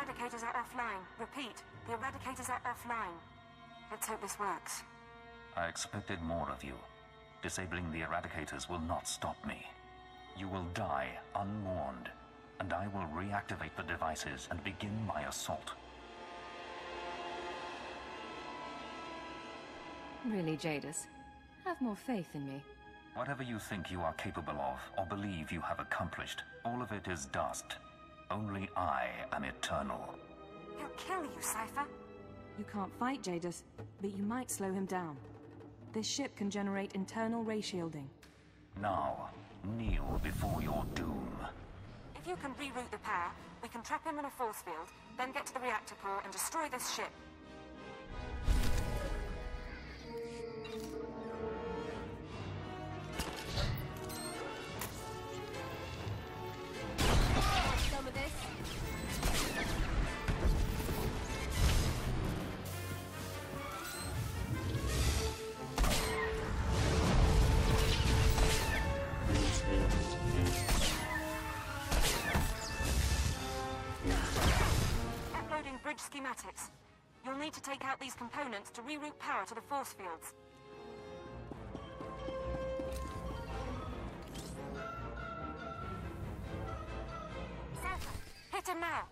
Eradicators are offline. Repeat, the Eradicators are offline. Let's hope this works. I expected more of you. Disabling the Eradicators will not stop me. You will die unwarned, and I will reactivate the devices and begin my assault. Really, Jadis? Have more faith in me. Whatever you think you are capable of, or believe you have accomplished, all of it is dust. Only I am eternal. He'll kill you, Cypher. You can't fight Jadis, but you might slow him down. This ship can generate internal ray shielding. Now, kneel before your doom. If you can reroute the power, we can trap him in a force field, then get to the reactor core and destroy this ship. Some of this. Uploading bridge schematics. You'll need to take out these components to reroute power to the force fields. Cypher, hit him now!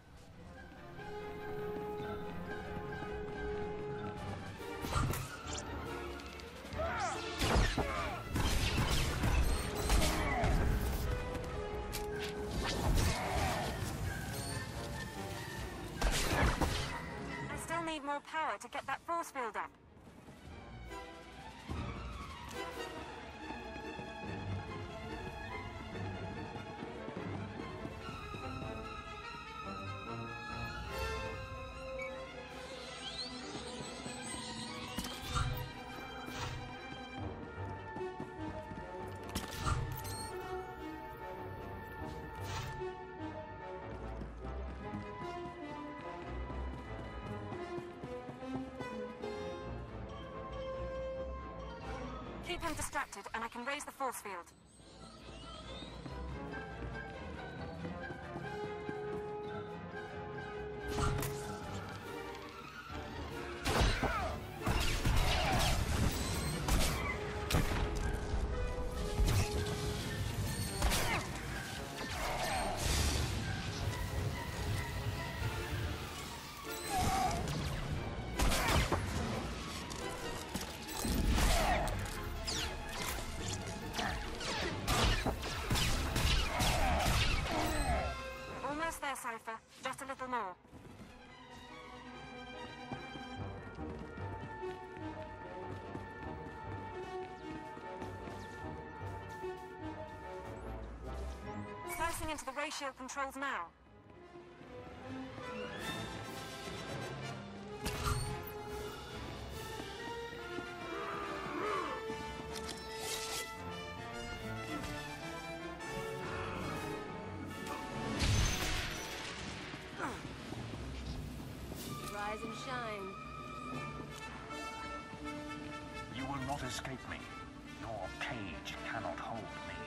I still need more power to get that force field up. Keep him distracted, and I can raise the force field. Almost there, Cypher. Just a little more. Slicing into the ratio controls now. Rise and shine. You will not escape me. Your cage cannot hold me.